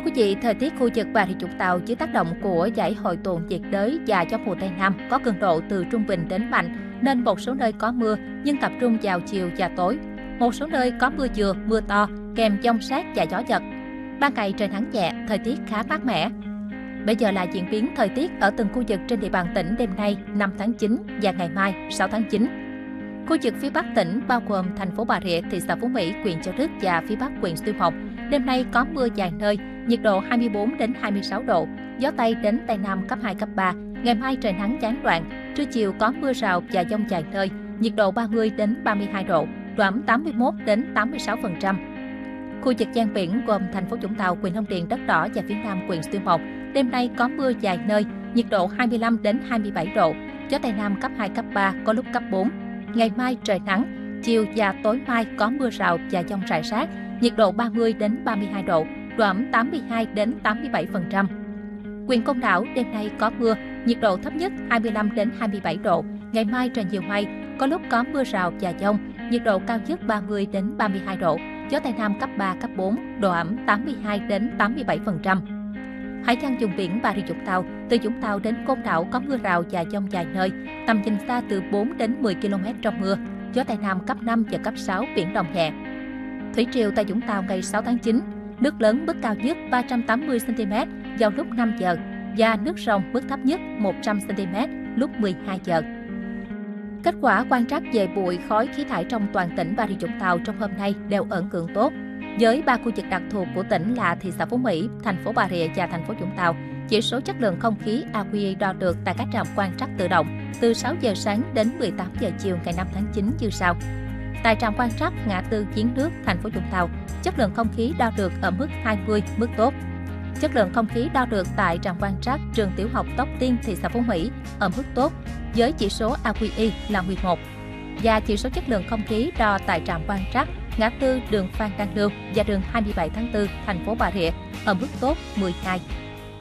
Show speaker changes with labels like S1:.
S1: Thưa quý vị, thời tiết khu vực Bà Rịa Vũng Tàu dưới tác động của giải hội tụ nhiệt đới và gió mùa Tây Nam có cường độ từ trung bình đến mạnh, nên một số nơi có mưa nhưng tập trung vào chiều và tối. Một số nơi có mưa vừa, mưa to, kèm dông xét và gió giật. Ban ngày trời nắng nhẹ, thời tiết khá mát mẻ. Bây giờ là diễn biến thời tiết ở từng khu vực trên địa bàn tỉnh đêm nay 5 tháng 9 và ngày mai 6 tháng 9. Khu vực phía Bắc tỉnh bao gồm thành phố Bà Rịa, thị xã Phú Mỹ, huyện Châu Đức và phía Bắc huyện Xuyên Mộc. Đêm nay có mưa vài nơi, nhiệt độ 24 đến 26 độ, gió Tây đến Tây Nam cấp 2, cấp 3. Ngày mai trời nắng gián đoạn, trưa chiều có mưa rào và dông vài nơi, nhiệt độ 30 đến 32 độ, độ ẩm 81 đến 86%. Khu vực ven biển gồm thành phố Vũng Tàu, huyện Long Điền, Đất Đỏ và phía Nam huyện Xuyên Mộc. Đêm nay có mưa vài nơi, nhiệt độ 25 đến 27 độ, gió Tây Nam cấp 2, cấp 3, có lúc cấp 4. Ngày mai trời nắng, chiều và tối mai có mưa rào và dông rải rác, nhiệt độ 30 đến 32 độ, độ ẩm 82 đến 87%. Huyện Côn Đảo đêm nay có mưa, nhiệt độ thấp nhất 25 đến 27 độ. Ngày mai trời nhiều mây, có lúc có mưa rào và dông, nhiệt độ cao nhất 30 đến 32 độ, gió Tây Nam cấp 3, cấp 4, độ ẩm 82 đến 87%. Hải gian vùng biển Bà Rịa Vũng Tàu, từ Vũng Tàu đến Côn Đảo có mưa rào và dông vài nơi, tầm nhìn xa từ 4 đến 10 km trong mưa, gió Tây Nam cấp 5 và cấp 6, biển động nhẹ. Thủy triều tại Vũng Tàu ngày 6 tháng 9, nước lớn mức cao nhất 380 cm vào lúc 5 giờ và nước sông mức thấp nhất 100 cm lúc 12 giờ. Kết quả quan trắc về bụi khói khí thải trong toàn tỉnh Bà Rịa Vũng Tàu trong hôm nay đều ở ngưỡng tốt. Với 3 khu vực đặc thù của tỉnh là thị xã Phú Mỹ, thành phố Bà Rịa và thành phố Vũng Tàu, chỉ số chất lượng không khí AQI đo được tại các trạm quan trắc tự động từ 6 giờ sáng đến 18 giờ chiều ngày 5 tháng 9 như sau. Tại trạm quan trắc ngã tư Giếng Nước, thành phố Vũng Tàu, chất lượng không khí đo được ở mức 20, mức tốt. Chất lượng không khí đo được tại trạm quan trắc trường tiểu học Tóc Tiên, thị xã Phú Mỹ ở mức tốt, với chỉ số AQI là 11. Và chỉ số chất lượng không khí đo tại trạm quan trắc ngã tư đường Phan Đăng Lưu và đường 27 tháng 4, thành phố Bà Rịa ở mức tốt 12.